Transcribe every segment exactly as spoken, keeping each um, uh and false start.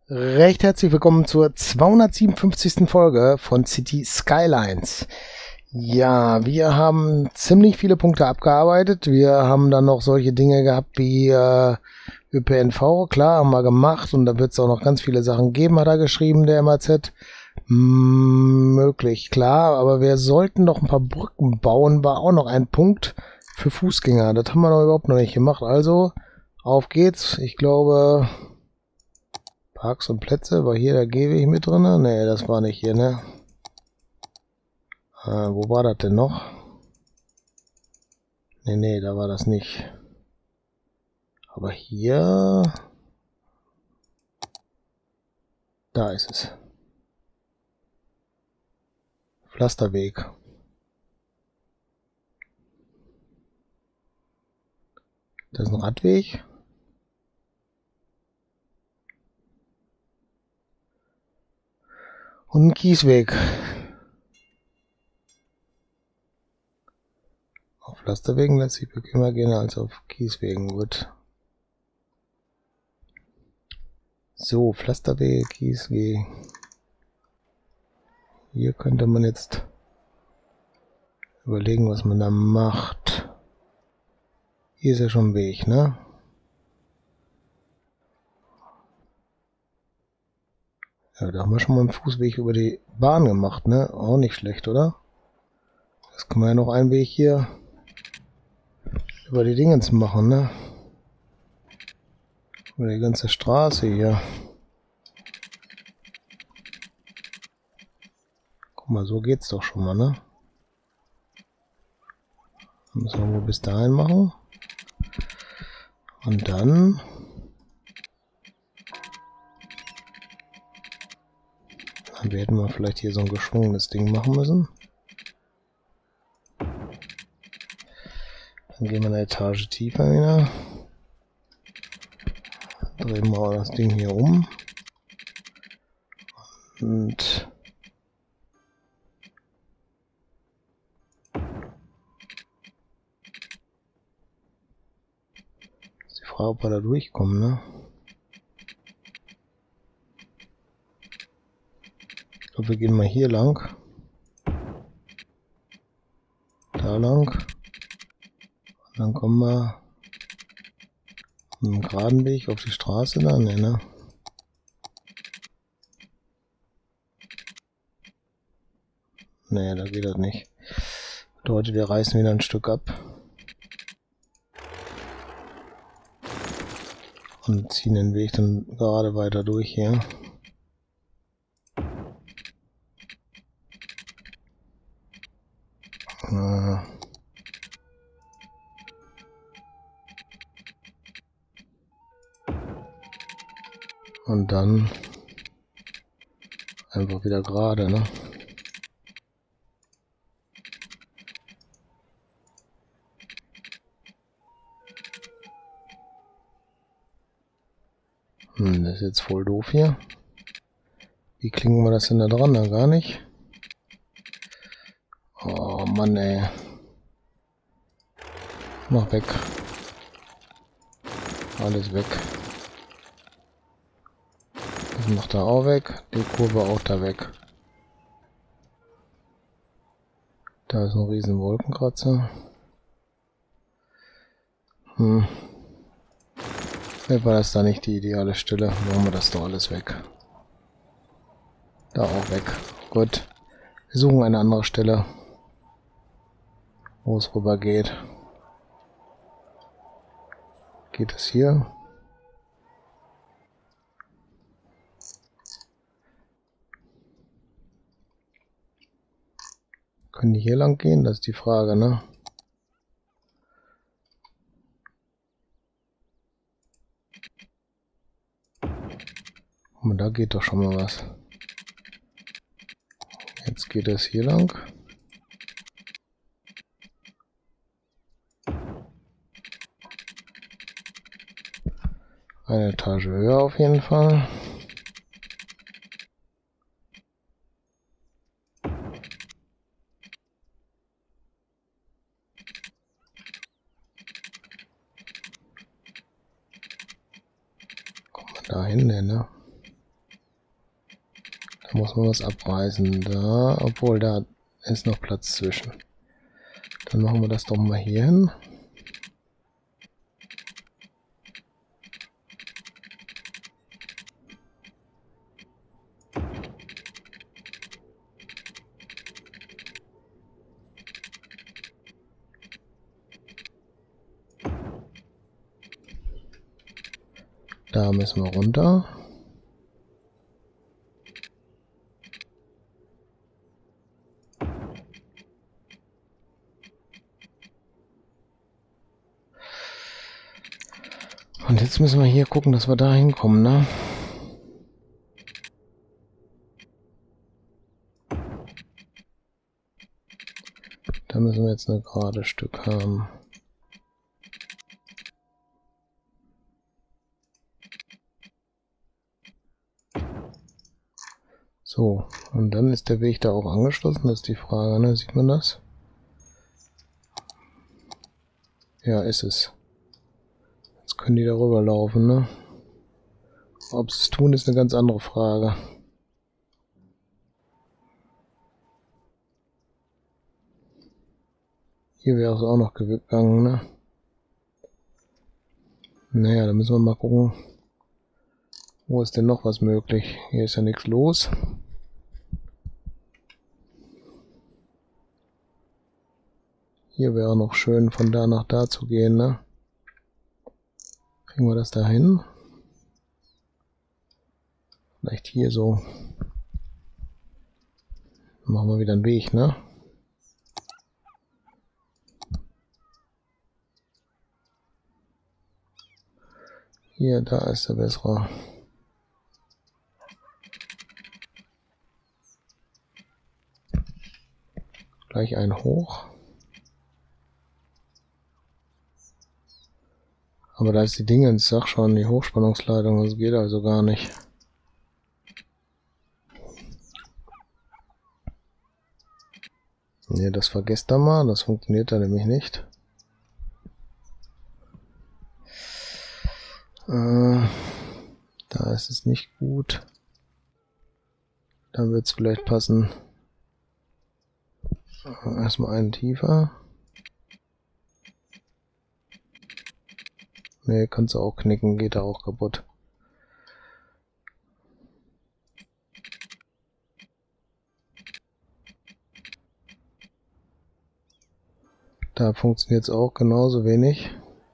Recht herzlich willkommen zur zweihundertsiebenundfünfzigsten Folge von City Skylines. Ja, wir haben ziemlich viele Punkte abgearbeitet. Wir haben dann noch solche Dinge gehabt wie äh, Ö P N V, klar, haben wir gemacht. Und da wird es auch noch ganz viele Sachen geben, hat er geschrieben, der M A Z. M möglich, klar, aber wir sollten noch ein paar Brücken bauen, war auch noch ein Punkt für Fußgänger. Das haben wir noch überhaupt noch nicht gemacht. Also, auf geht's. Ich glaube... Parks und Plätze, war hier der Gehweg mit drin? Ne, das war nicht hier, ne? Äh, wo war das denn noch? Ne, ne, da war das nicht. Aber hier... Da ist es. Pflasterweg. Das ist ein Radweg. Und ein Kiesweg. Auf Pflasterwegen lässt sich bequemer gehen als auf Kieswegen. Gut. So, Pflasterweg, Kiesweg. Hier könnte man jetzt überlegen, was man da macht. Hier ist ja schon ein Weg, ne? Ja, da haben wir schon mal einen Fußweg über die Bahn gemacht, ne? Auch nicht schlecht, oder? Das kann man ja noch einen Weg hier über die Dingens machen, ne? Über die ganze Straße hier. Guck mal, so geht's doch schon mal, ne? Dann müssen wir wohl bis dahin machen. Und dann... Dann hätten wir vielleicht hier so ein geschwungenes Ding machen müssen. Dann gehen wir eine Etage tiefer wieder. Drehen wir das Ding hier um. Und ist die Frage, ob wir da durchkommen, ne? Ich glaube, wir gehen mal hier lang. Da lang. Und dann kommen wir mit dem geraden Weg auf die Straße da, ne, ne? Ne, da geht das nicht. Leute, wir reißen wieder ein Stück ab. Und ziehen den Weg dann gerade weiter durch hier. Äh. Und dann einfach wieder gerade, ne? Hm, das ist jetzt voll doof hier. Wie klingen wir das denn da dran? Na, gar nicht. Oh Mann, ey. Mach weg. Alles weg. Das macht er auch weg. Die Kurve auch da weg. Da ist ein riesen Wolkenkratzer. Hm. War das da nicht die ideale Stelle? Machen wir das doch alles weg. Da auch weg. Gut. Wir suchen eine andere Stelle, wo es rüber geht. Geht es hier? Können die hier lang gehen? Das ist die Frage, ne? Und da geht doch schon mal was. Jetzt geht es hier lang. Eine Etage höher auf jeden Fall. Kommt man da hin, ne? muss man was abreißen. Da, obwohl da ist noch Platz zwischen. Dann machen wir das doch mal hier hin. Da müssen wir runter. Und jetzt müssen wir hier gucken, dass wir da hinkommen, ne? Da müssen wir jetzt ein gerades Stück haben. So, und dann ist der Weg da auch angeschlossen, das ist die Frage, ne? Sieht man das? Ja, ist es. Jetzt können die darüber laufen, ne? Ob sie es tun, ist eine ganz andere Frage. Hier wäre es auch noch gegangen, ne? Naja, da müssen wir mal gucken. Wo ist denn noch was möglich? Hier ist ja nichts los. Hier wäre noch schön, von da nach da zu gehen, ne? Kriegen wir das da hin? Vielleicht hier so. Dann machen wir wieder einen Weg, ne? Hier, da ist der bessere. Gleich ein hoch. Aber da ist die Dingens, sag schon, die Hochspannungsleitung, das geht also gar nicht. Ne, das vergesst ihr mal, das funktioniert da nämlich nicht. Äh, da ist es nicht gut. Da wird es vielleicht passen. Erstmal einen tiefer. Ne, kannst du auch knicken, geht da auch kaputt. Da funktioniert es auch genauso wenig.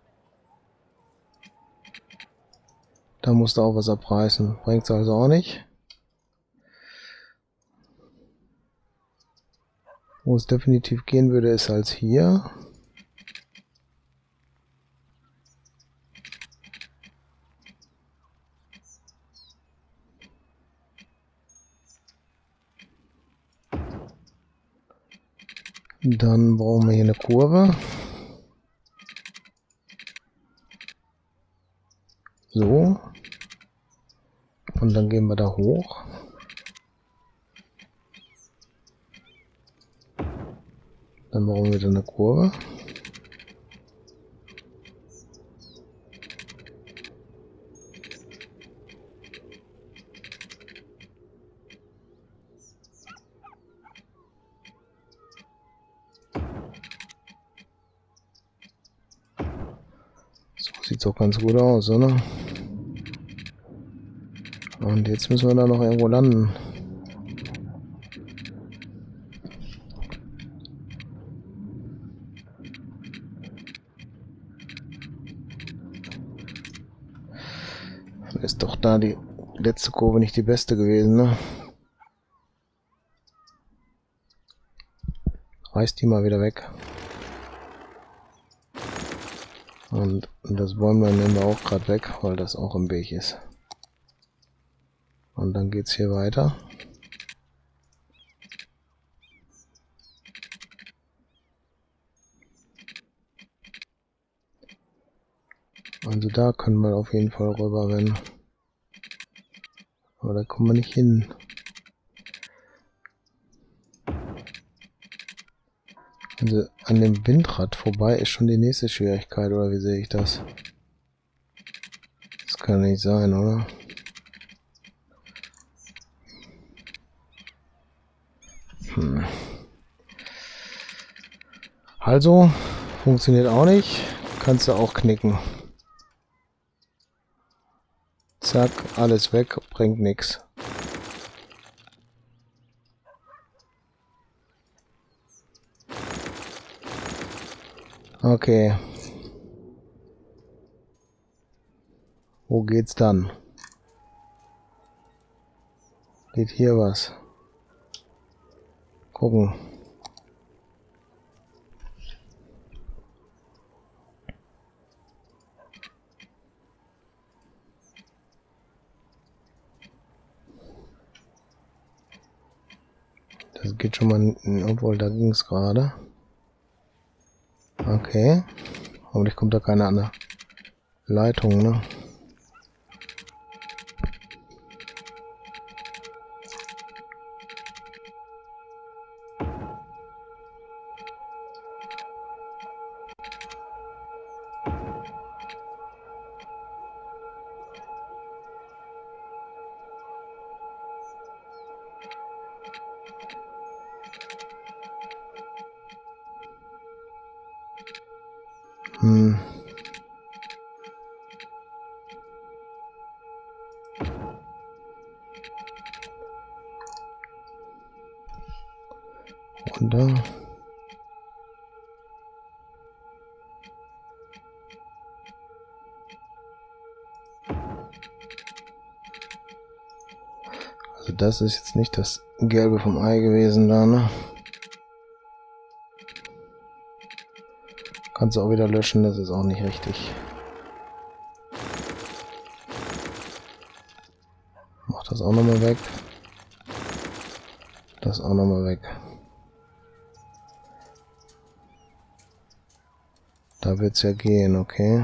Da musst du auch was abreißen. Bringt es also auch nicht. Wo es definitiv gehen würde, ist als hier. Dann brauchen wir hier eine Kurve. So. Und dann gehen wir da hoch. Dann brauchen wir wieder eine Kurve. So sieht es auch ganz gut aus, oder? Und jetzt müssen wir da noch irgendwo landen. Ist doch da die letzte Kurve nicht die beste gewesen, ne? Reiß die mal wieder weg. Und das Bäumlein nehmen wir auch gerade weg, weil das auch im Weg ist. Und dann geht's hier weiter. Also da können wir auf jeden Fall rüber, wenn. Aber da kommen wir nicht hin. Also an dem Windrad vorbei ist schon die nächste Schwierigkeit, oder wie sehe ich das? Das kann nicht sein, oder? Also, funktioniert auch nicht. Kannst du auch knicken. Zack, alles weg, bringt nichts. Okay. Wo geht's dann? Geht hier was? Gucken. Das geht schon mal, obwohl da ging es gerade. Okay. Hoffentlich kommt da keine andere Leitung, ne? Hm. Und da. Also das ist jetzt nicht das Gelbe vom Ei gewesen da, ne? Kannst du auch wieder löschen, das ist auch nicht richtig. Mach das auch nochmal weg. Das auch nochmal weg. Da wird's ja gehen, okay.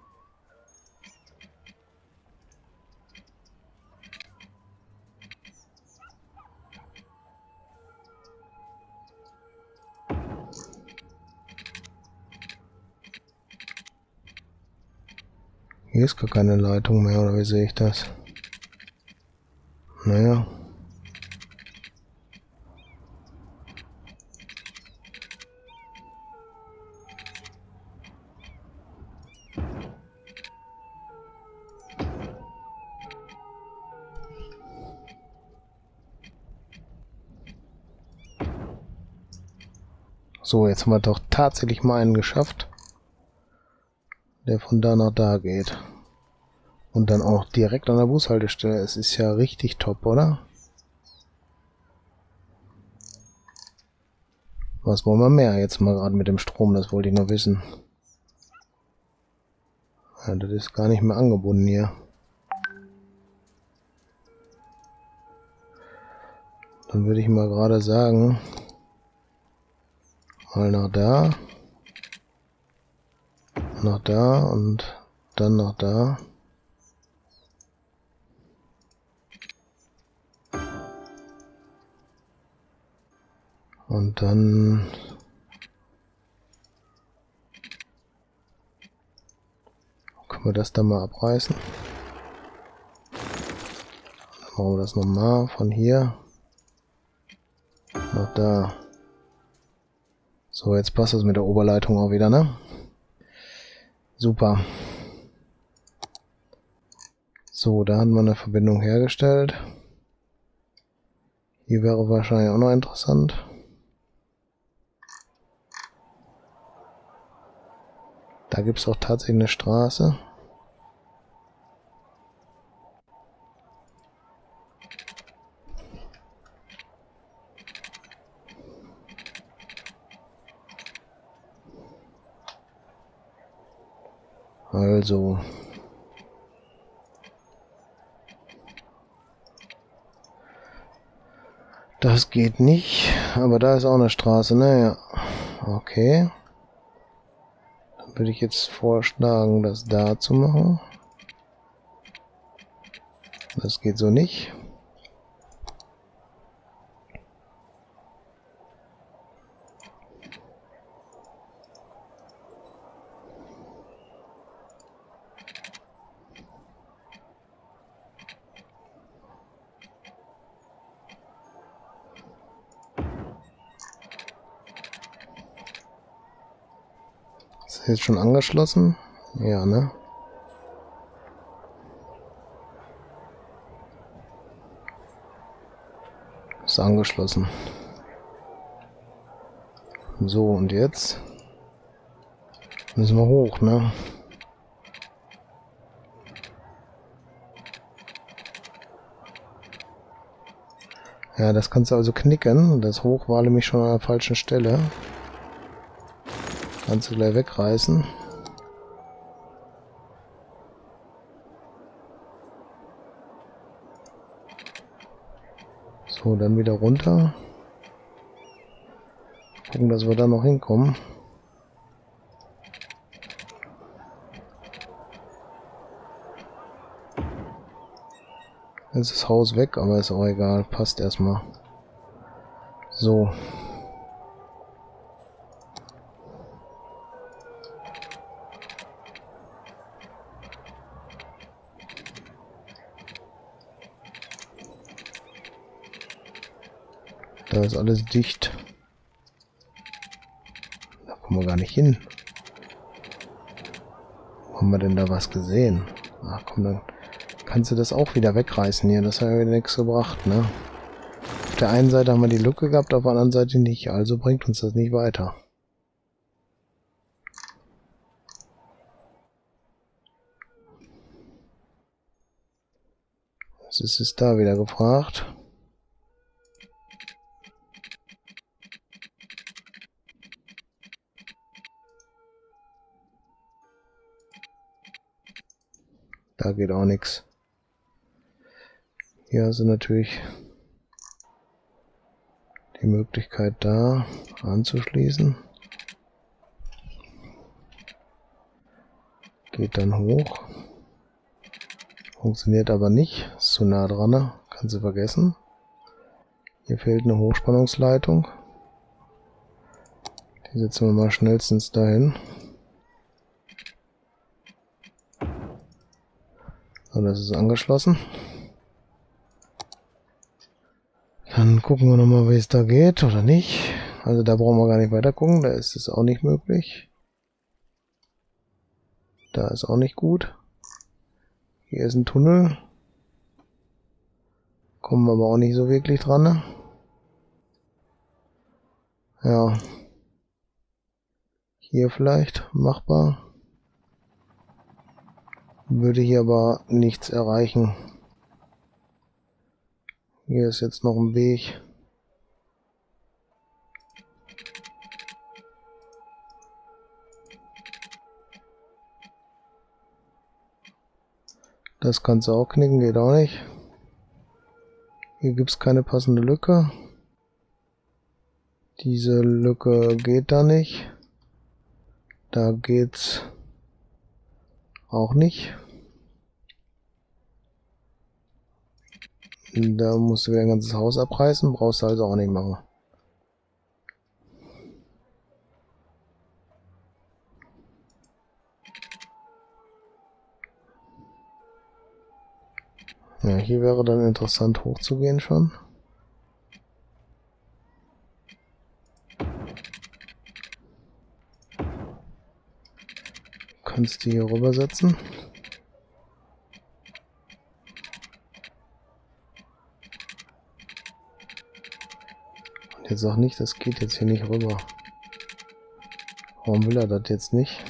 Hier ist gar keine Leitung mehr, oder wie sehe ich das? Naja. So, jetzt haben wir doch tatsächlich mal einen geschafft, der von da nach da geht. Und dann auch direkt an der Bushaltestelle. Es ist ja richtig top, oder? Was wollen wir mehr jetzt mal gerade mit dem Strom? Das wollte ich nur wissen. Ja, das ist gar nicht mehr angebunden hier. Dann würde ich mal gerade sagen, mal nach da, nach da und dann nach da. Und dann können wir das da mal abreißen. Dann machen wir das nochmal von hier nach da. So, jetzt passt das mit der Oberleitung auch wieder, ne? Super. So, da haben wir eine Verbindung hergestellt. Hier wäre wahrscheinlich auch noch interessant. Da gibt es auch tatsächlich eine Straße. Also. Das geht nicht, aber da ist auch eine Straße, naja. Okay. Dann würde ich jetzt vorschlagen, das da zu machen. Das geht so nicht. jetzt schon angeschlossen? Ja, ne? Ist angeschlossen. So, und jetzt müssen wir hoch, ne? Ja, das kannst du also knicken. Das Hoch war nämlich schon an der falschen Stelle. Kannst du gleich wegreißen. So, dann wieder runter. Gucken, dass wir da noch hinkommen. Jetzt ist das Haus weg, aber ist auch egal. Passt erstmal. So. Da ist alles dicht. Da kommen wir gar nicht hin. Wo haben wir denn da was gesehen? Ach komm, dann kannst du das auch wieder wegreißen hier. Das hat ja wieder nichts gebracht, ne? Auf der einen Seite haben wir die Lücke gehabt, auf der anderen Seite nicht. Also bringt uns das nicht weiter. Was ist es da wieder gefragt? Da geht auch nichts. Hier hast du natürlich die Möglichkeit, da anzuschließen. Geht dann hoch. Funktioniert aber nicht. Ist zu nah dran. Ne? Kannst du vergessen. Hier fehlt eine Hochspannungsleitung. Die setzen wir mal schnellstens dahin. So, das ist angeschlossen. Dann gucken wir nochmal, wie es da geht oder nicht. Also da brauchen wir gar nicht weiter gucken. Da ist es auch nicht möglich. Da ist auch nicht gut. Hier ist ein Tunnel. Kommen wir aber auch nicht so wirklich dran. Ne? Ja. Hier vielleicht machbar. Würde hier aber nichts erreichen. Hier ist jetzt noch ein Weg. Das kannst du auch knicken, geht auch nicht. Hier gibt es keine passende Lücke. Diese Lücke geht da nicht. Da geht's auch nicht. Da musst du wieder ein ganzes Haus abreißen, brauchst du also auch nicht machen. Ja, hier wäre dann interessant hochzugehen schon. Kannst du hier rübersetzen. Und jetzt sag nicht, das geht jetzt hier nicht rüber. Warum will er das jetzt nicht?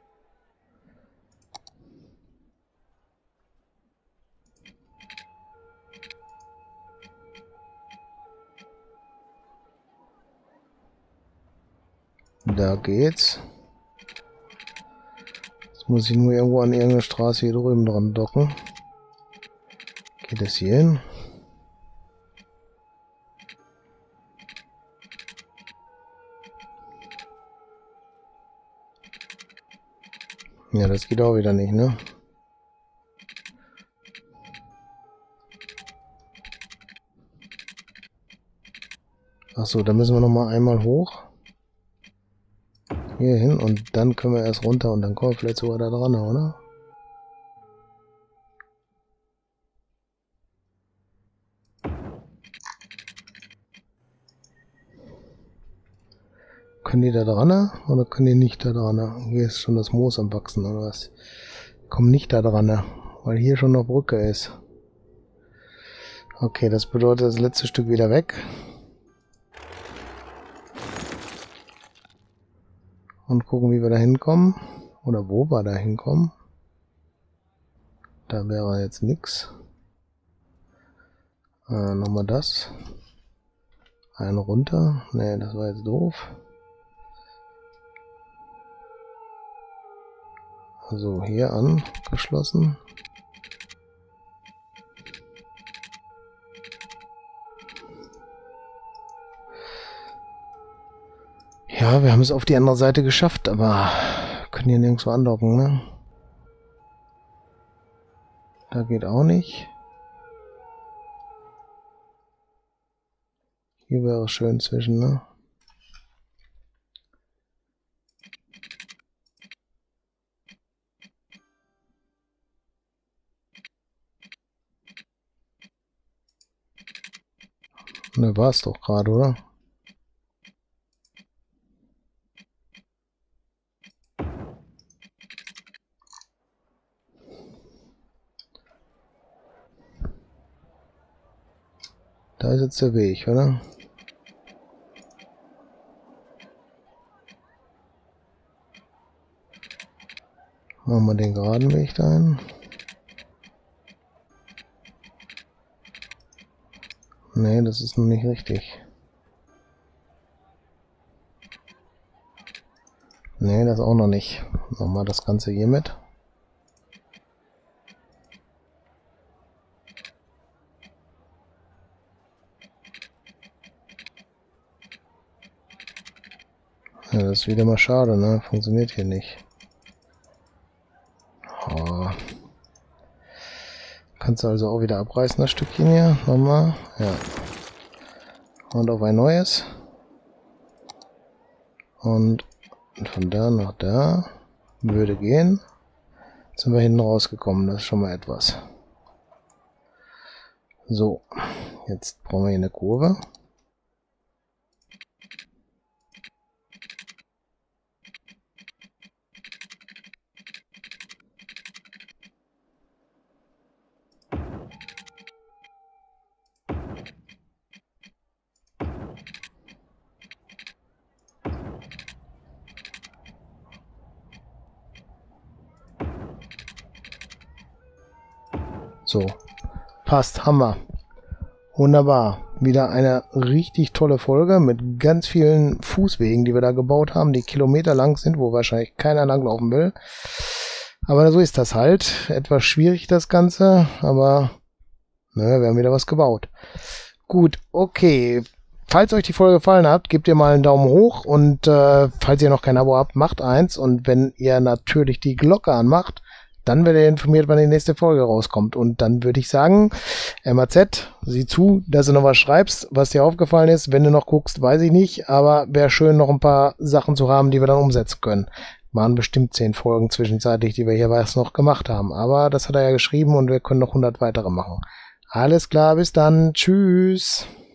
Da geht's. Jetzt muss ich nur irgendwo an irgendeine Straße hier drüben dran docken. Geht es hier hin? Ja, das geht auch wieder nicht, ne? Achso, da müssen wir noch mal einmal hoch. Hier hin und dann können wir erst runter und dann kommen wir vielleicht sogar da dran, oder? Können die da dran oder können die nicht da dran? Hier ist schon das Moos am Wachsen oder was? Kommen nicht da dran, weil hier schon noch Brücke ist. Okay, das bedeutet das letzte Stück wieder weg. Und gucken, wie wir da hinkommen. Oder wo wir da hinkommen. Da wäre jetzt nichts. Äh, nochmal das. Einen runter. Ne, das war jetzt doof. Also hier angeschlossen. Ja, wir haben es auf die andere Seite geschafft, aber können hier nirgendwo andocken, ne? Da geht auch nicht. Hier wäre schön zwischen, ne? Ne, war es doch gerade, oder? Da ist jetzt der Weg, oder? Machen wir den geraden Weg dahin. Nee, das ist noch nicht richtig. Nee, das auch noch nicht. Nochmal das Ganze hier mit. Ja, das ist wieder mal schade, ne? Funktioniert hier nicht. Oh. Kannst du also auch wieder abreißen, das Stückchen hier. Nochmal. Ja. Und auf ein neues. Und von da nach da. Würde gehen. Jetzt sind wir hinten rausgekommen. Das ist schon mal etwas. So. Jetzt brauchen wir hier eine Kurve. So, passt, haben wir. Wunderbar. Wieder eine richtig tolle Folge mit ganz vielen Fußwegen, die wir da gebaut haben, die Kilometer lang sind, wo wahrscheinlich keiner langlaufen will. Aber so ist das halt. Etwas schwierig das Ganze, aber ne, wir haben wieder was gebaut. Gut, okay. Falls euch die Folge gefallen hat, gebt ihr mal einen Daumen hoch und äh, falls ihr noch kein Abo habt, macht eins. Und wenn ihr natürlich die Glocke anmacht, dann werdet ihr informiert, wann die nächste Folge rauskommt. Und dann würde ich sagen, M A Z, sieh zu, dass du noch was schreibst, was dir aufgefallen ist. Wenn du noch guckst, weiß ich nicht. Aber wäre schön, noch ein paar Sachen zu haben, die wir dann umsetzen können. Waren bestimmt zehn Folgen zwischenzeitlich, die wir hier was noch gemacht haben. Aber das hat er ja geschrieben und wir können noch hundert weitere machen. Alles klar, bis dann. Tschüss.